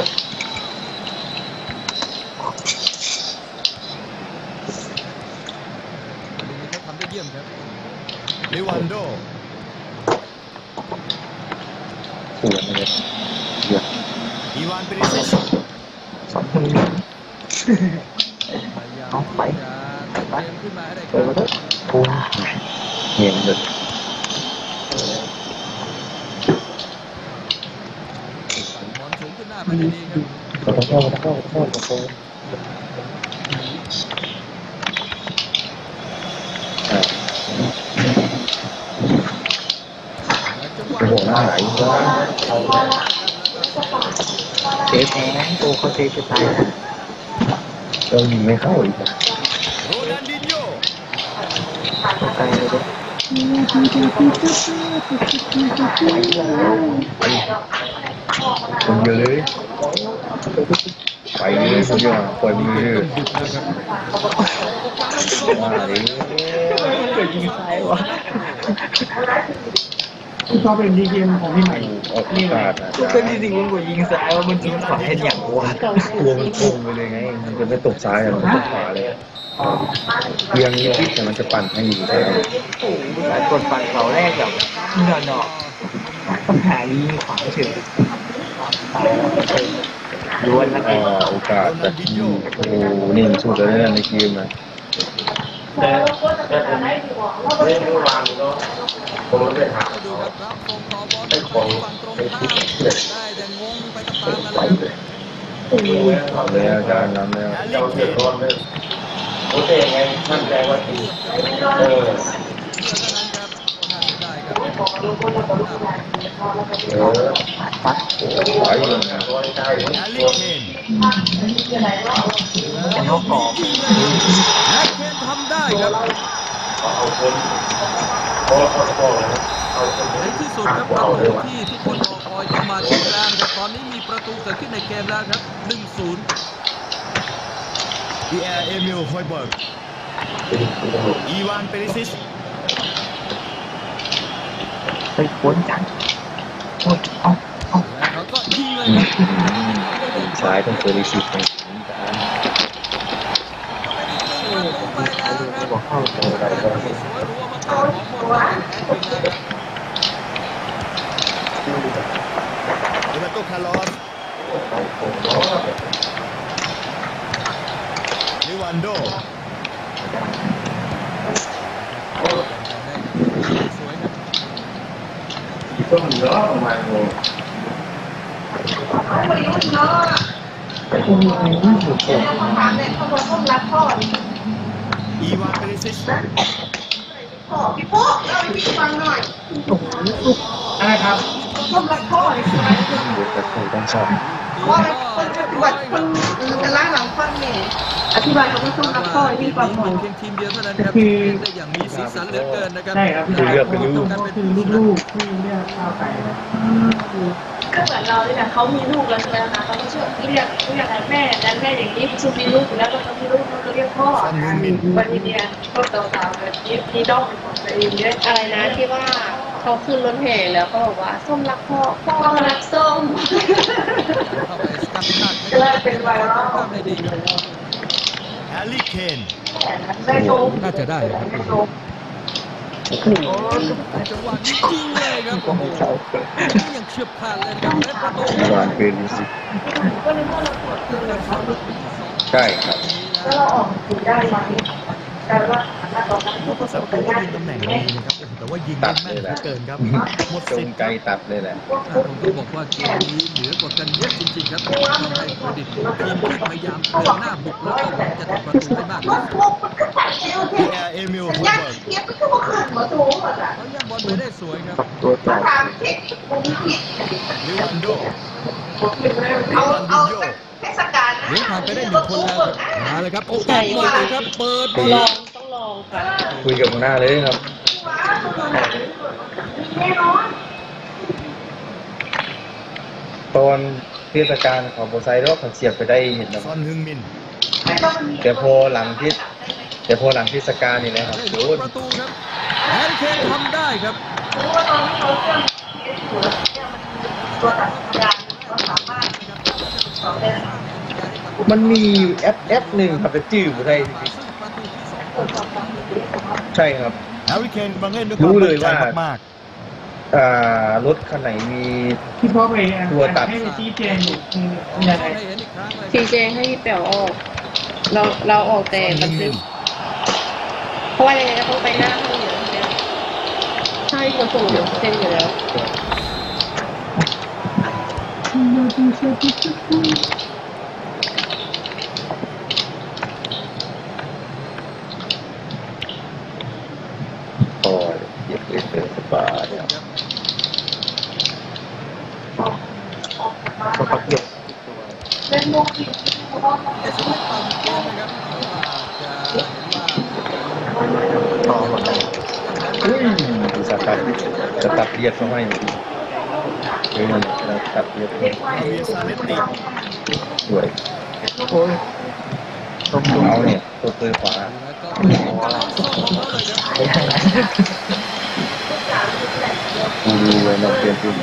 ลูกนี้เขาทำได้เยี่ยมครับลิวันโดสวยเลยเยอะอีวานเปริซิชสองมือพยายามที่จะตัดเกมขึ้นมาให้ได้คเปิรัดบปูเงียบเลยบอลสูงขึ้นหน้าไปได้ดีครับก็ต้องเข้าและจังหวะโอ้โหหน้าไหลว่าเซฟแอนโอ้เขาเซฟจะตายนะยิงไม่เข้าอีกโรนัลดินโญ่ตัวไกลเลยด้วยคนเยอะเลยไปเลยคนเดียวปล่อยมือหยุดนะครับมาเลยเกิดยิงซ้ายวะออกอากาศนะก็จริงๆมันกว่ายิงซ้ายว่ามันยิงขวาแค่อย่างวะตัวมันโค้งไปเลยไงมันจะไม่ตกซ้ายอะมันตกขวาเลยเรียงนี้แต่มันจะปั่นให้อยู่ใช่ไหมโอ้โหสายกดฟันเสาแรกแบบเนาะต้องหายิงขวาเฉยล้วนแล้วก็โอกาสแบบโอ้นิ่งสุดเลยในเกมนะดูครับรับส่งต่อบอลไปฝั่งตรงข้ามได้แต่งงไปตามๆกันเลยครับแล้วอาจารย์นำแล้วแฮร์รี่เคนเพื่อเท่านั้นครับน่าจะได้ครับไหวอยู่นะแฮร์รี่เคนแล้วยกนี้ยิงเลยครับและเคนทำได้ครับในที่สุดครับประตูที่ทุกคนรอคอยก็มาถึงแล้วนะครับตอนนี้มีประตูเกิดขึ้นในเกมแล้วครับ 1-0 พีแอร์เอมิลฮอยเบิร์กอีวานเปริซิชแล้วเขาก็ยิงเลยครับซ้ายต้องเคยรีชิปนะบอกเข้าตัวอะไรก็ไม่สวยรู้ว่ามันเป็นของหมดแล้วโรเบโตคาร์ลอสลิวันโดสวยครับวันนี้มันเนาะถามเนี่ยเขาบอกต้องรักพ่ออีวานเปริซิชพ่อพี่พ่อเอาไปพี่ฟังหน่อยอะไรครับต้องรักพ่อเลยใช่ไหมต้องชอบว่าคนปฏิบัติคนจะล้างหลังฟังเนี่ยอธิบายเขาไม่ต้องรักพ่อพี่ฟังหน่อยเพียงทีมเดียวเท่านั้นครับได้อย่างมีสีสันเหลือเกินนะครับใช่ครับคือเลือกเป็นลูกคือลูกๆที่เรียกข้าวไก่ก็เหมือนเราเลยนะเขามีลูกแล้วใช่ไหมคะเขาก็ช่วยเรียกแม่นั้นแม่อย่างนี้ชูมีลูกแล้วก็ต้องมีลูกก็เรียกพ่อซันฮึงมินวันนี้เนี่ยก็สาวๆแบบนี้มีด้อมเป็นของตัวเองด้วยอะไรนะที่ว่าเขาขึ้นรถแห่แล้วก็บอกว่าส้มรักพ่อพ่อรักส้มเข้าไปสกัดขาดไม่ได้เป็นไวรัลได้ดีครับแฮร์รี่เคนได้ชมน่าจะได้ครับจังหวะนี้ยิงเลยครับโอ้โหนี่ยังเฉียบขาดเลยครับและประตูวานเป็นรีชิปก็เลยว่าเราตรวจคือเราเขาใช่ครับแล้วเราออกถึงได้ไหมแต่ว่าตอนนั้นผู้ประสบแต่การว่าณ์ยิงตำแหน่งดีนะครับแต่ว่ายิงได้แม่นเหลือเกินครับหมดจสิงทธิ์ไกลตัดเลยแหละผมต้องบอกว่าเกมนี้เหนือกว่ากันเยอะจริงๆครับต้องให้เครดิตทีมที่พยายามเดินหน้าบุกแล้วก็หวังจะทำประตูให้มากที่สุดพีแอร์เอมิลฮอยเบิร์กเทียบก็คือว่าขึ้นหัวสูงหมดอ่ะเขายังบอลไปได้สวยครับถามเช็คมุมผิดลิวันโดเอาเทศกาลนะเหลือผ่านไปได้1 คนแล้วครับมาเลยครับโอ้โหเปิดเลยครับเปิดลองต้องลองค่ะคุยกับหัวหน้าเลยครับแน่นอนตอนเทศกาลของโบไซด์เราเสียบไปได้เห็นนะซอนฮึงมินแต่พอหลังเทศกาลนี่นะครับได้โดลูกนประตูครับแฮร์รี่เคนทำได้ครับรู้ว่าตอนนี้เขาเครื่องเนี่ยมันตัวตัดสัญญาณเขาสามารถต่อได้มันมีแอปหนึ่งครับแต่จื้อบุไทยซึ่งประตูที่2 ใช่ครับแฮร์รี่เคนบังเล่นด้วยครู้วามเลมั่ยนใจว่ามากรถคันไหนมีที่พ่อไปตัวตัดให้ชี้แจงอยู่ให้เห็นอีกครั้งเลยชี้แจงให้พี่แป๋วออกเราออกแต่ๆซอนบันฮึงทึมิกนเพราะว่ายังไงก็ต้องไปหน้าห้องอยู่แล้วใช่คนส่งเซ็นอยู่แล้วโอ้ยเย็บเลยสบายครับเล่นมุกผิดเพราะว่าในสมัยตอนเกมนะครับจะเห็นว่าดูสตัดเรียดเขาให้เฮ้ยมันตัดเรียดอาเวียซาเลตติสวยเอาเนี่ยตัวปืนขวาแล้วก็เป็นกำลังส่งของเขาเลยครับกูดูเลยเราเปลี่ยนปืน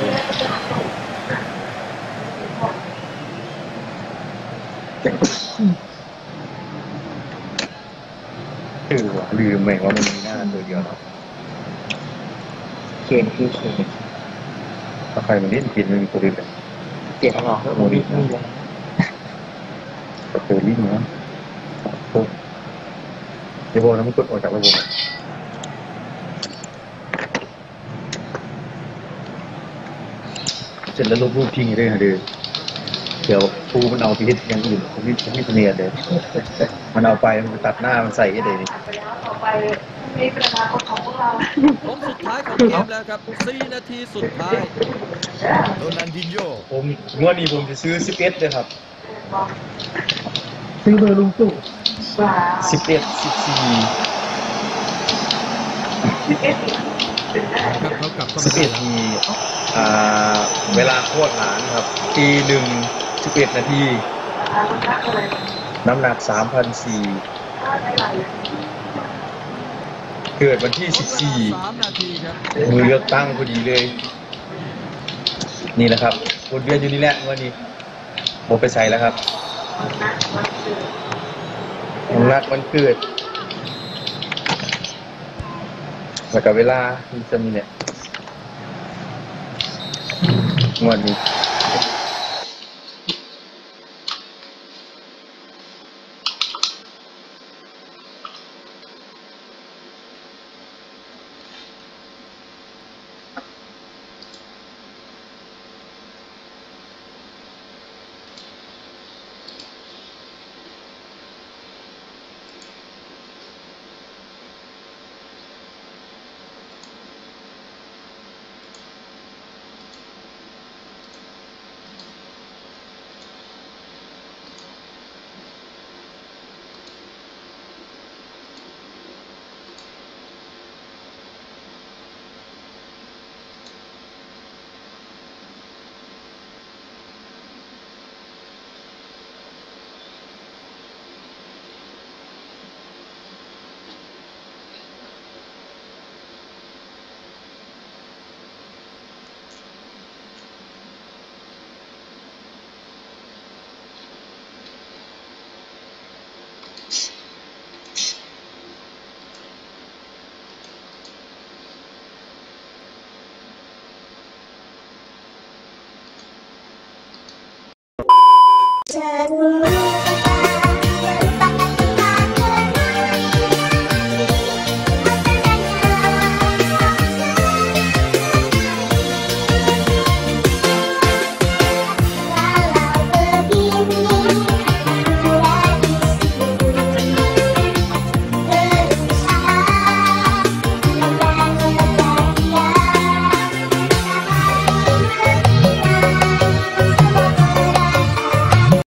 ว่ะลืมแม่งว่ามันมีหน้าตัวเดียวเนาะเคนคือเคนถ้าใครมันเล่นผิดมันมีตัวอื่นเลยเปลี่ยนออกแล้วมีนี่เลยก็เจอลิ้นเนาะเดี๋ยวพอนั้นมันกดออกจากระบบเสร็จแล้วลบรูปทิ้งเลยฮะเดือเดี๋ยวครูมันเอาไปเฮ็ดอย่างอื่นผมไม่เนียนเลยมันเอาไปมันตัดหน้ามันใส่ให้เลยนี่ต่อไปมีเป็นอนาคตของพวกเราผมสุดท้ายของเกมแล้วครับ4 นาทีสุดท้ายโรนัลดินโญ่ผมงวดนี้ผมจะซื้อ11เลยครับซื้อเบอร์ลุงตู่ 11 ครับเขากลับเข้า 14 มาได้ 11มีเวลาโคตรหลานครับตี1 11 นาที น้ำหนัก 3,400 เกิดวันที่ 3 นาทีครับ 14 มือเลือกตั้งพอดีเลย นี่แหละครับวนเวียนอยู่นี่แหละวันนี้ผมไปใส่แล้วครับน้ำหนักมันเกิดแล้วก็เวลาที่จะมีเนี่ยงวดนี้